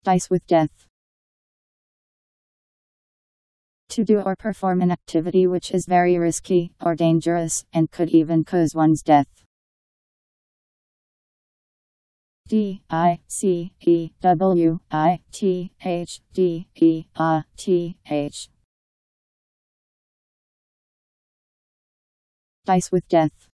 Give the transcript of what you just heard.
Dice with death. To do or perform an activity which is very risky or dangerous and could even cause one's death. Dicewithdeth. Dice with death.